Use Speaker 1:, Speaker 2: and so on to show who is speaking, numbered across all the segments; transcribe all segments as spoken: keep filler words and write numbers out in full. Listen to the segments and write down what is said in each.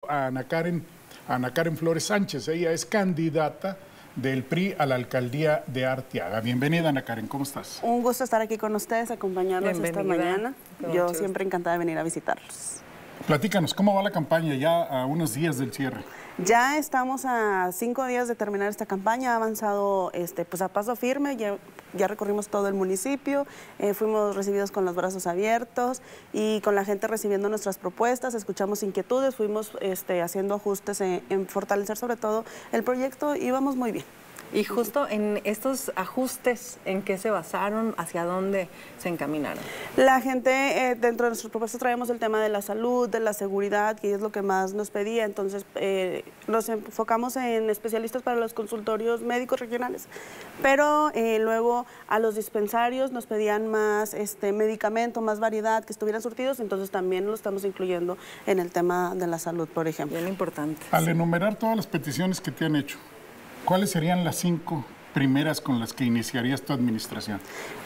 Speaker 1: a Ana Karen, a Ana Karen Flores Sánchez. Ella es candidata del P R I a la alcaldía de Arteaga. Bienvenida, Ana Karen, ¿cómo estás?
Speaker 2: Un gusto estar aquí con ustedes, acompañarlos esta mañana. Yo siempre encantada de venir a visitarlos.
Speaker 1: Platícanos, ¿cómo va la campaña ya a unos días del cierre?
Speaker 2: Ya estamos a cinco días de terminar esta campaña, ha avanzado este, pues a paso firme, ya, ya recorrimos todo el municipio, eh, fuimos recibidos con los brazos abiertos y con la gente recibiendo nuestras propuestas, escuchamos inquietudes, fuimos este, haciendo ajustes en, en fortalecer sobre todo el proyecto y vamos muy bien.
Speaker 3: Y justo en estos ajustes, ¿en qué se basaron? ¿Hacia dónde se encaminaron?
Speaker 2: La gente, eh, dentro de nuestros propuestas traemos el tema de la salud, de la seguridad, que es lo que más nos pedía. Entonces, eh, nos enfocamos en especialistas para los consultorios médicos regionales. Pero eh, luego a los dispensarios nos pedían más este, medicamento, más variedad, que estuvieran surtidos. Entonces, también lo estamos incluyendo en el tema de la salud, por ejemplo.
Speaker 3: Bien importante.
Speaker 1: Al enumerar todas las peticiones que te han hecho, ¿cuáles serían las cinco primeras con las que iniciarías tu administración?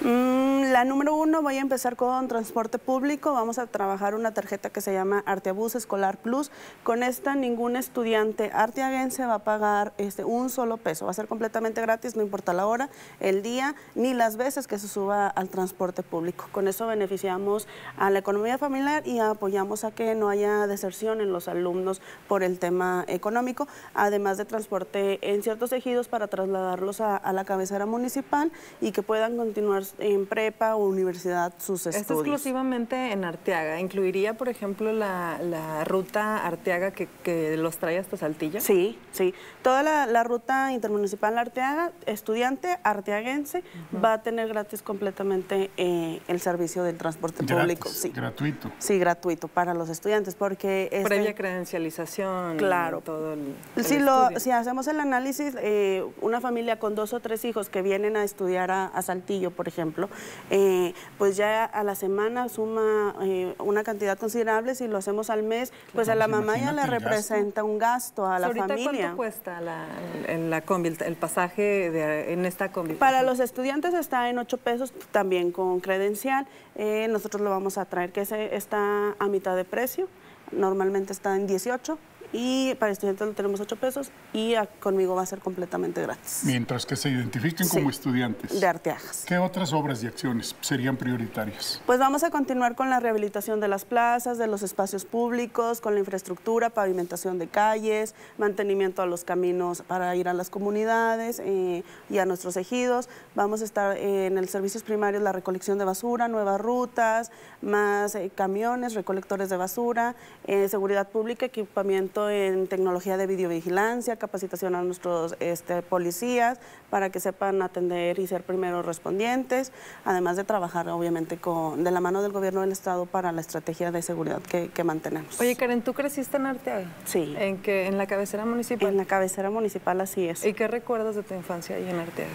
Speaker 2: Mm, la número uno, voy a empezar con transporte público. Vamos a trabajar una tarjeta que se llama Arteabús Escolar Plus. Con esta, ningún estudiante arteaguense va a pagar este, un solo peso. Va a ser completamente gratis, no importa la hora, el día, ni las veces que se suba al transporte público. Con eso beneficiamos a la economía familiar y apoyamos a que no haya deserción en los alumnos por el tema económico, además de transporte en ciertos ejidos para trasladarlos a a la cabecera municipal y que puedan continuar en prepa o universidad sus estudios.
Speaker 3: ¿Esto exclusivamente en Arteaga? ¿Incluiría, por ejemplo, la, la ruta Arteaga que, que los trae hasta Saltillo?
Speaker 2: Sí, sí. Toda la, la ruta intermunicipal Arteaga, estudiante arteaguense, uh-huh. va a tener gratis completamente eh, el servicio del transporte
Speaker 1: gratis,
Speaker 2: público. Sí.
Speaker 1: Gratuito.
Speaker 2: Sí, gratuito para los estudiantes, porque... Este,
Speaker 3: previa credencialización.
Speaker 2: Claro.
Speaker 3: Todo el, el
Speaker 2: si, lo, si hacemos el análisis, eh, una familia con dos o tres hijos que vienen a estudiar a, a Saltillo, por ejemplo, eh, pues ya a la semana suma eh, una cantidad considerable. Si lo hacemos al mes, pues a la mamá ya le representa un gasto a la
Speaker 3: ¿Ahorita
Speaker 2: familia.
Speaker 3: ¿Cuánto cuesta la, en la combi, el pasaje de, en esta combi?
Speaker 2: Para los estudiantes está en ocho pesos, también con credencial. Eh, nosotros lo vamos a traer, que ese está a mitad de precio. Normalmente está en dieciocho. Y para estudiantes lo tenemos ocho pesos y a, conmigo va a ser completamente gratis.
Speaker 1: Mientras que se identifiquen
Speaker 2: sí,
Speaker 1: como estudiantes.
Speaker 2: De Arteagas.
Speaker 1: ¿Qué otras obras y acciones serían prioritarias?
Speaker 2: Pues vamos a continuar con la rehabilitación de las plazas, de los espacios públicos, con la infraestructura, pavimentación de calles, mantenimiento a los caminos para ir a las comunidades eh, y a nuestros ejidos. Vamos a estar eh, en el servicios primarios, la recolección de basura, nuevas rutas, más eh, camiones, recolectores de basura, eh, seguridad pública, equipamiento en tecnología de videovigilancia, capacitación a nuestros este, policías para que sepan atender y ser primeros respondientes, además de trabajar obviamente con, de la mano del gobierno del estado para la estrategia de seguridad que, que mantenemos.
Speaker 3: Oye, Karen, ¿tú creciste en Arteaga?
Speaker 2: Sí.
Speaker 3: ¿En qué? ¿En la cabecera municipal?
Speaker 2: En la cabecera municipal, así es.
Speaker 3: ¿Y qué recuerdas de tu infancia ahí en Arteaga?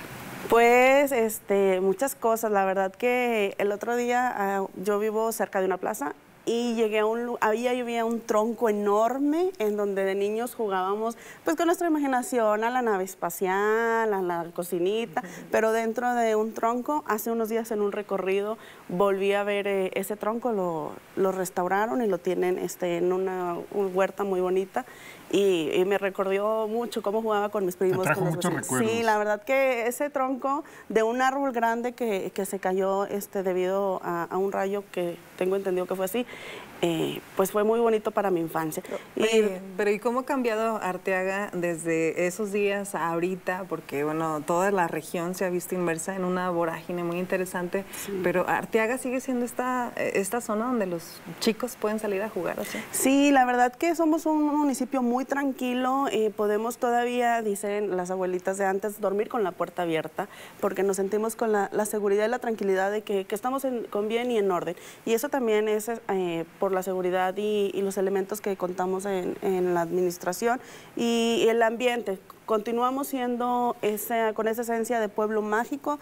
Speaker 2: Pues este, muchas cosas. La verdad que el otro día uh, yo vivo cerca de una plaza y llegué a un, había, había un tronco enorme en donde de niños jugábamos pues con nuestra imaginación a la nave espacial, a la cocinita, uh-huh. pero dentro de un tronco, hace unos días en un recorrido volví a ver eh, ese tronco, lo, lo restauraron y lo tienen este, en una, una huerta muy bonita. Y, y me recordó mucho cómo jugaba con mis primos.
Speaker 1: Te trajo
Speaker 2: con
Speaker 1: muchos recuerdos.
Speaker 2: Sí, la verdad que ese tronco de un árbol grande que, que se cayó este, debido a, a un rayo que tengo entendido que fue así, eh, pues fue muy bonito para mi infancia.
Speaker 3: Y, pero ¿y cómo ha cambiado Arteaga desde esos días a ahorita? Porque bueno, toda la región se ha visto inmersa en una vorágine muy interesante, sí. pero Arteaga sigue siendo esta, esta zona donde los chicos pueden salir a jugar, ¿sí?
Speaker 2: Sí, la verdad que somos un municipio muy tranquilo, eh, podemos todavía, dicen las abuelitas de antes, dormir con la puerta abierta, porque nos sentimos con la, la seguridad y la tranquilidad de que, que estamos en, con bien y en orden. Y eso también es eh, por la seguridad y, y los elementos que contamos en, en la administración y el ambiente. Continuamos siendo esa, con esa esencia de pueblo mágico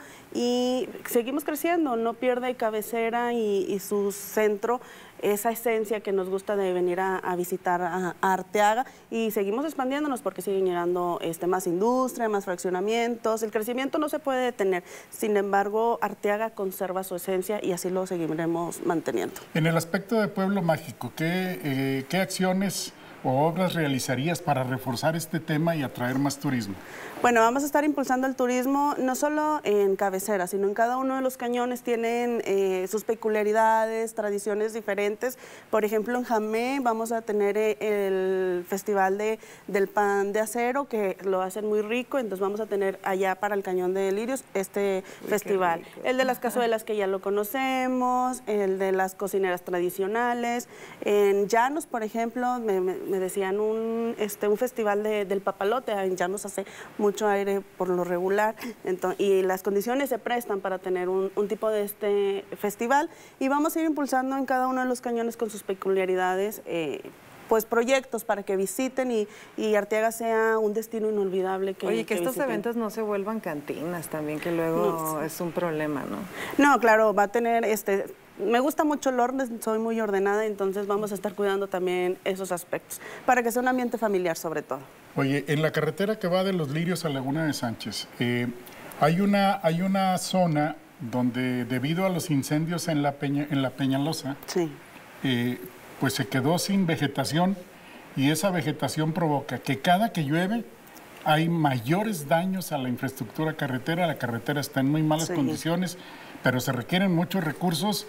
Speaker 2: y seguimos creciendo, no pierde cabecera y, y su centro esa esencia que nos gusta de venir a, a visitar a, a Arteaga y seguimos expandiéndonos porque siguen llegando este, más industria, más fraccionamientos, el crecimiento no se puede detener, sin embargo Arteaga conserva su esencia y así lo seguiremos manteniendo.
Speaker 1: En el aspecto de pueblo mágico, ¿qué, eh, qué acciones o obras realizarías para reforzar este tema y atraer más turismo?
Speaker 2: Bueno, vamos a estar impulsando el turismo no solo en cabecera, sino en cada uno de los cañones tienen eh, sus peculiaridades, tradiciones diferentes. Por ejemplo, en Jamé vamos a tener eh, el festival de, del pan de acero, que lo hacen muy rico, entonces vamos a tener allá para el Cañón de Lirios este Uy, festival. El de las cazuelas, que ya lo conocemos, el de las cocineras tradicionales. En Llanos, por ejemplo, me, me, me decían un, este, un festival de, del papalote. En Llanos hace mucho aire por lo regular, entonces, y las condiciones se prestan para tener un, un tipo de este festival, y vamos a ir impulsando en cada uno de los cañones con sus peculiaridades, eh, pues proyectos para que visiten y, y Arteaga sea un destino inolvidable. Que,
Speaker 3: Oye, que, que estos
Speaker 2: visiten.
Speaker 3: eventos no se vuelvan cantinas también, que luego no, es un problema, ¿no?
Speaker 2: No, claro, va a tener, este, me gusta mucho el orden, soy muy ordenada, entonces vamos a estar cuidando también esos aspectos, para que sea un ambiente familiar sobre todo.
Speaker 1: Oye, en la carretera que va de Los Lirios a Laguna de Sánchez, eh, hay, una, hay una zona donde debido a los incendios en la, Peña, en la Peñalosa,
Speaker 2: sí.
Speaker 1: eh, pues se quedó sin vegetación, y esa vegetación provoca que cada que llueve hay mayores daños a la infraestructura carretera. La carretera está en muy malas sí. condiciones, pero se requieren muchos recursos.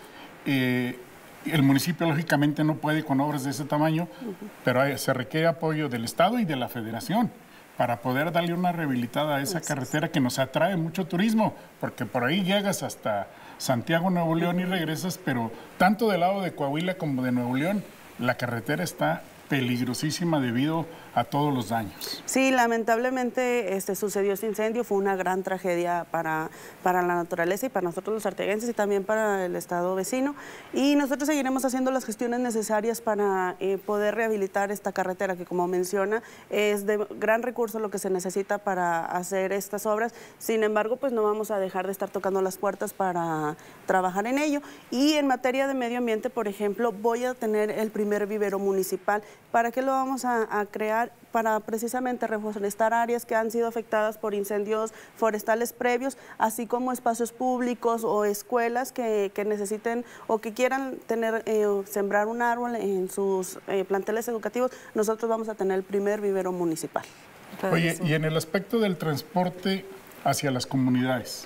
Speaker 1: Eh, el municipio lógicamente no puede con obras de ese tamaño, uh-huh. pero hay, se requiere apoyo del Estado y de la Federación para poder darle una rehabilitada a esa carretera que nos atrae mucho turismo, porque por ahí llegas hasta Santiago, Nuevo León y regresas, pero tanto del lado de Coahuila como de Nuevo León, la carretera está peligrosísima debido a todos los daños.
Speaker 2: Sí, lamentablemente este, sucedió este incendio, fue una gran tragedia para, para la naturaleza y para nosotros los arteaguenses y también para el estado vecino, y nosotros seguiremos haciendo las gestiones necesarias para eh, poder rehabilitar esta carretera que, como menciona, es de gran recurso lo que se necesita para hacer estas obras. Sin embargo, pues no vamos a dejar de estar tocando las puertas para trabajar en ello. Y en materia de medio ambiente, por ejemplo, voy a tener el primer vivero municipal. ¿Para qué lo vamos a, a crear? Para precisamente reforestar áreas que han sido afectadas por incendios forestales previos, así como espacios públicos o escuelas que, que necesiten o que quieran tener eh, sembrar un árbol en sus eh, planteles educativos. Nosotros vamos a tener el primer vivero municipal.
Speaker 1: Oye, y en el aspecto del transporte hacia las comunidades,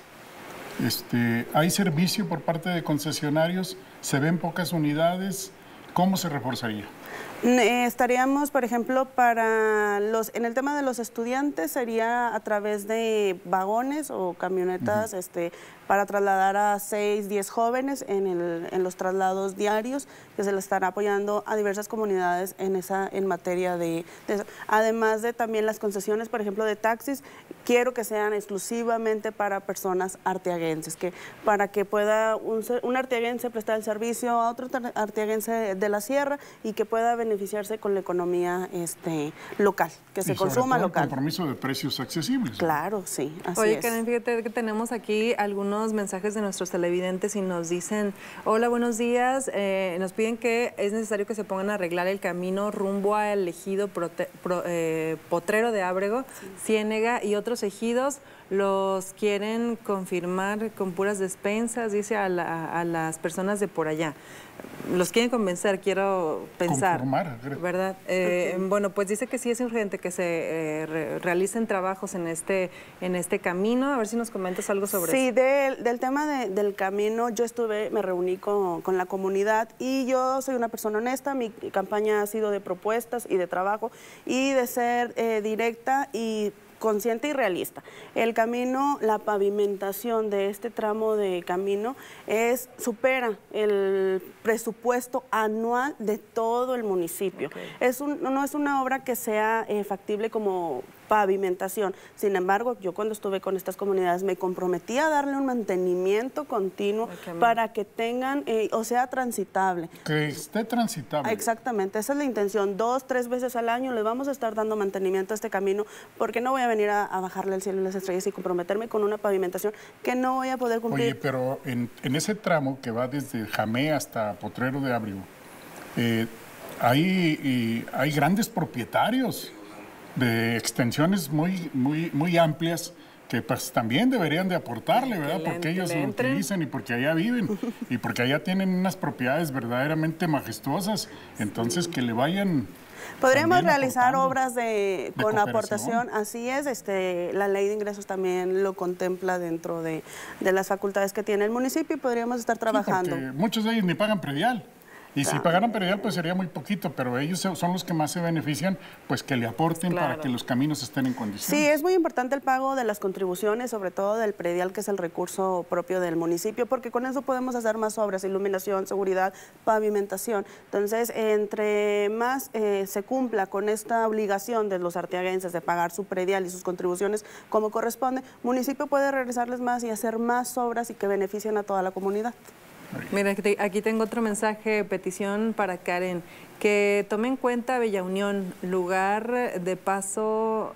Speaker 1: este, ¿hay servicio por parte de concesionarios? ¿Se ven pocas unidades? ¿Cómo se reforzaría?
Speaker 2: Eh, estaríamos, por ejemplo, para los, en el tema de los estudiantes sería a través de vagones o camionetas, uh-huh. este, para trasladar a seis, diez jóvenes en, el, en los traslados diarios, que se les estará apoyando a diversas comunidades en esa en materia de, de eso. Además de también las concesiones, por ejemplo, de taxis, quiero que sean exclusivamente para personas arteaguenses, que para que pueda un, un arteaguense prestar el servicio a otro arteaguense de la sierra y que pueda beneficiarse con la economía este, local, que se
Speaker 1: y
Speaker 2: consuma
Speaker 1: todo
Speaker 2: local.
Speaker 1: El compromiso de precios accesibles.
Speaker 2: Claro, sí, así
Speaker 3: Oye,
Speaker 2: es.
Speaker 3: Karen, fíjate que tenemos aquí algunos mensajes de nuestros televidentes y nos dicen: hola, buenos días, eh, nos piden que es necesario que se pongan a arreglar el camino rumbo al ejido prote, pro, eh, Potrero de Ábrego, sí. Ciénega y otros ejidos. Los quieren confirmar con puras despensas, dice a, la, a las personas de por allá. Los quieren convencer, quiero pensar.
Speaker 1: Conformar,
Speaker 3: ¿verdad? Eh, okay. Bueno, pues dice que sí es urgente que se eh, re, realicen trabajos en este, en este camino. A ver si nos comentas algo sobre
Speaker 2: sí,
Speaker 3: eso.
Speaker 2: Sí, del, del tema de, del camino, yo estuve, me reuní con, con la comunidad y yo soy una persona honesta. Mi campaña ha sido de propuestas y de trabajo y de ser eh, directa y consciente y realista. El camino, la pavimentación de este tramo de camino es supera el presupuesto anual de todo el municipio. Okay. Es un, no es una obra que sea eh, factible como pavimentación. Sin embargo, yo cuando estuve con estas comunidades me comprometí a darle un mantenimiento continuo okay, para que tengan, eh, o sea, transitable.
Speaker 1: Que esté transitable.
Speaker 2: Exactamente, esa es la intención. Dos, tres veces al año le vamos a estar dando mantenimiento a este camino, porque no voy a venir a, a bajarle el cielo y las estrellas y comprometerme con una pavimentación que no voy a poder cumplir.
Speaker 1: Oye, pero en, en ese tramo que va desde Jamé hasta Potrero de Ábrego, eh, hay, y, hay grandes propietarios de extensiones muy, muy, muy amplias que pues también deberían de aportarle, ¿verdad? Le, porque ellos lo utilizan y porque allá viven y porque allá tienen unas propiedades verdaderamente majestuosas, entonces sí. que le vayan
Speaker 2: Podríamos
Speaker 1: también
Speaker 2: realizar
Speaker 1: aportando.
Speaker 2: obras de,
Speaker 1: De
Speaker 2: con
Speaker 1: cooperación.
Speaker 2: aportación, así es, este, la ley de ingresos también lo contempla dentro de, de las facultades que tiene el municipio y podríamos estar trabajando.
Speaker 1: Sí, porque muchos de ellos ni pagan predial. Y si pagaran predial, pues sería muy poquito, pero ellos son los que más se benefician, pues que le aporten
Speaker 3: Claro.
Speaker 1: para que los caminos estén en condiciones.
Speaker 2: Sí, es muy importante el pago de las contribuciones, sobre todo del predial, que es el recurso propio del municipio, porque con eso podemos hacer más obras, iluminación, seguridad, pavimentación. Entonces, entre más eh, se cumpla con esta obligación de los arteaguenses de pagar su predial y sus contribuciones como corresponde, municipio puede regresarles más y hacer más obras y que beneficien a toda la comunidad.
Speaker 3: Mira, aquí tengo otro mensaje, petición para Karen, que tome en cuenta Bella Unión, lugar de paso,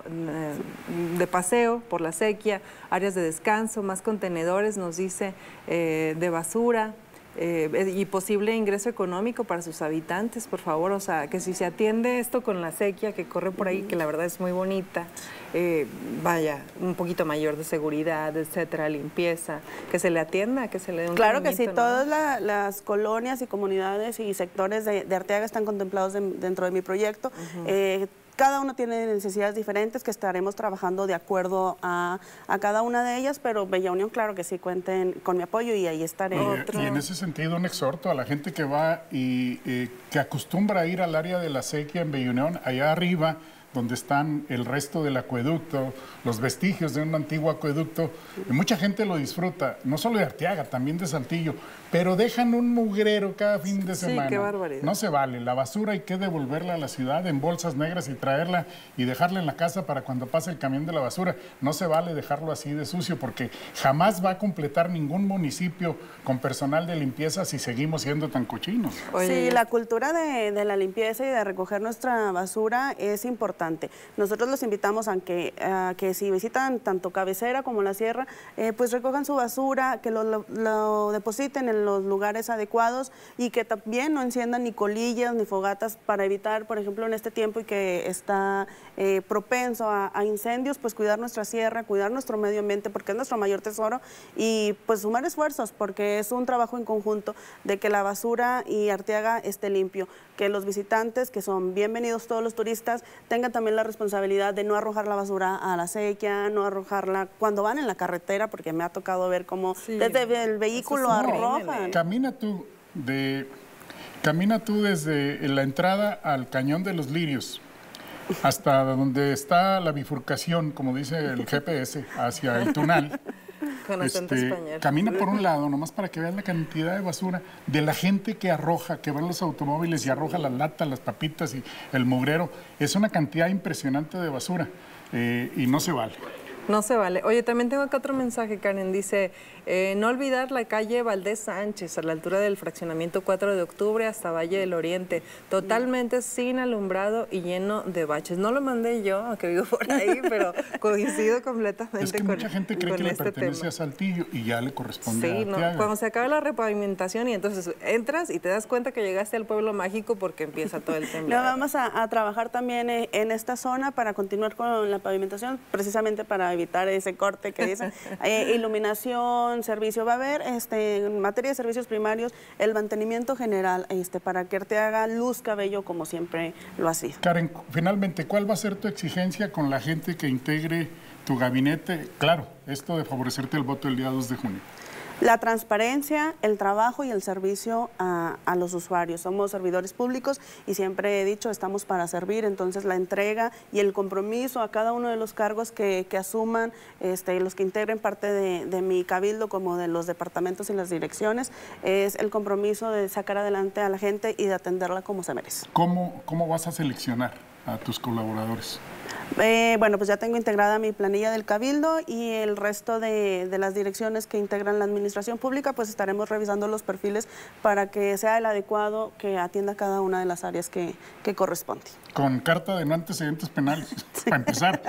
Speaker 3: de paseo por la sequía, áreas de descanso, más contenedores, nos dice, eh, de basura. Eh, y posible ingreso económico para sus habitantes, por favor, o sea, que si se atiende esto con la sequía que corre por ahí, que la verdad es muy bonita, eh, vaya, un poquito mayor de seguridad, etcétera, limpieza, que se le atienda, que se le dé un
Speaker 2: Claro que sí,
Speaker 3: ¿no?
Speaker 2: todas la, las colonias y comunidades y sectores de, de Arteaga están contemplados de, dentro de mi proyecto. Uh-huh. eh, Cada uno tiene necesidades diferentes que estaremos trabajando de acuerdo a, a cada una de ellas, pero Bella Unión, claro que sí, cuenten con mi apoyo y ahí estaré.
Speaker 1: Y, y en ese sentido, un exhorto a la gente que va y eh, que acostumbra a ir al área de la sequía en Bella Unión, allá arriba, donde están el resto del acueducto, los vestigios de un antiguo acueducto. Y mucha gente lo disfruta, no solo de Arteaga, también de Saltillo, pero dejan un mugrero cada fin de semana.
Speaker 3: Sí, qué barbaridad.
Speaker 1: No se vale, la basura hay que devolverla a la ciudad en bolsas negras y traerla y dejarla en la casa para cuando pase el camión de la basura. No se vale dejarlo así de sucio porque jamás va a completar ningún municipio con personal de limpieza si seguimos siendo tan cochinos.
Speaker 2: Oye. Sí, la cultura de, de la limpieza y de recoger nuestra basura es importante. Nosotros los invitamos a que, a que si visitan tanto Cabecera como la Sierra, eh, pues recojan su basura, que lo, lo, lo depositen en los lugares adecuados y que también no enciendan ni colillas ni fogatas para evitar, por ejemplo, en este tiempo y que está eh, propenso a, a incendios, pues cuidar nuestra sierra, cuidar nuestro medio ambiente porque es nuestro mayor tesoro y pues sumar esfuerzos porque es un trabajo en conjunto de que la basura y Arteaga esté limpio, que los visitantes, que son bienvenidos todos los turistas, tengan también la responsabilidad de no arrojar la basura a la sequía, no arrojarla cuando van en la carretera, porque me ha tocado ver cómo sí, desde el vehículo arrojan.
Speaker 1: Camina tú, de, camina tú desde la entrada al Cañón de los Lirios hasta donde está la bifurcación, como dice el G P S, hacia el Tunal.
Speaker 3: Con acento
Speaker 1: este,
Speaker 3: español.
Speaker 1: Camina por un lado, nomás para que veas la cantidad de basura de la gente que arroja, que va en los automóviles y arroja las latas, las papitas y el mugrero. Es una cantidad impresionante de basura eh, y no se vale.
Speaker 3: No se vale. Oye, también tengo acá otro mensaje, Karen. Dice, eh, no olvidar la calle Valdés Sánchez, a la altura del fraccionamiento cuatro de octubre hasta Valle del Oriente, totalmente sin alumbrado y lleno de baches. No lo mandé yo, aunque vivo por ahí, pero coincido completamente
Speaker 1: es que
Speaker 3: con
Speaker 1: mucha gente cree que le
Speaker 3: este
Speaker 1: pertenece
Speaker 3: tema.
Speaker 1: a Saltillo y ya le corresponde
Speaker 3: sí,
Speaker 1: a Arteaga.
Speaker 3: No, cuando se acabe la repavimentación y entonces entras y te das cuenta que llegaste al pueblo mágico porque empieza todo el tema.
Speaker 2: No, vamos a, a trabajar también en esta zona para continuar con la pavimentación, precisamente para evitar ese corte que dice. Eh, iluminación, servicio. Va a haber, este, en materia de servicios primarios, el mantenimiento general este, para que Arteaga luzca bello como siempre lo ha sido.
Speaker 1: Karen, finalmente, ¿cuál va a ser tu exigencia con la gente que integre tu gabinete? Claro, esto de favorecerte el voto el día dos de junio.
Speaker 2: La transparencia, el trabajo y el servicio a, a los usuarios. Somos servidores públicos y siempre he dicho, estamos para servir, entonces la entrega y el compromiso a cada uno de los cargos que, que asuman, este, los que integren parte de, de mi cabildo, como de los departamentos y las direcciones, es el compromiso de sacar adelante a la gente y de atenderla como se merece.
Speaker 1: ¿Cómo, cómo vas a seleccionar a tus colaboradores?
Speaker 2: Eh, bueno, pues ya tengo integrada mi planilla del Cabildo y el resto de, de las direcciones que integran la administración pública, pues estaremos revisando los perfiles para que sea el adecuado que atienda cada una de las áreas que, que corresponde.
Speaker 1: Con carta de no antecedentes penales, sí. Para empezar.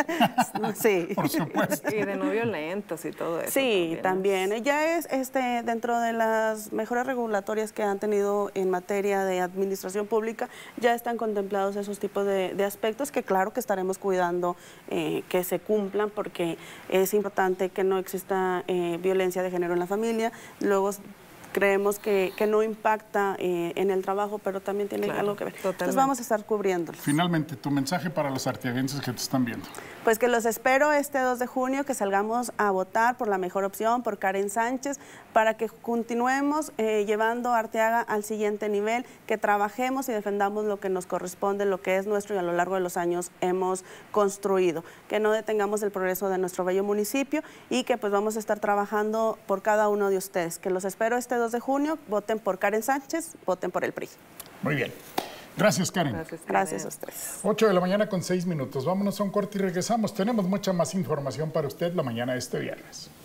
Speaker 2: Sí.
Speaker 1: Por supuesto.
Speaker 3: Y de no violentos y todo eso.
Speaker 2: Sí, también.
Speaker 3: también.
Speaker 2: Ya es este, dentro de las mejoras regulatorias que han tenido en materia de administración pública, ya están contemplados esos tipos de, de aspectos que claro que estaremos cuidando eh, que se cumplan porque es importante que no exista eh, violencia de género en la familia. Luego creemos que, que no impacta eh, en el trabajo, pero también tiene claro, algo que ver. Totalmente. Entonces vamos a estar cubriéndolos.
Speaker 1: Finalmente, tu mensaje para los arteaguenses que te están viendo.
Speaker 2: Pues que los espero este dos de junio, que salgamos a votar por la mejor opción, por Karen Sánchez, para que continuemos eh, llevando a Arteaga al siguiente nivel, que trabajemos y defendamos lo que nos corresponde, lo que es nuestro y a lo largo de los años hemos construido, que no detengamos el progreso de nuestro bello municipio y que pues vamos a estar trabajando por cada uno de ustedes. Que los espero este dos de junio, voten por Karen Sánchez, voten por el P R I.
Speaker 1: Muy bien. Gracias, Karen.
Speaker 2: Gracias, Karen. Gracias a ustedes.
Speaker 1: ocho de la mañana con seis minutos. Vámonos a un corte y regresamos. Tenemos mucha más información para usted la mañana de este viernes.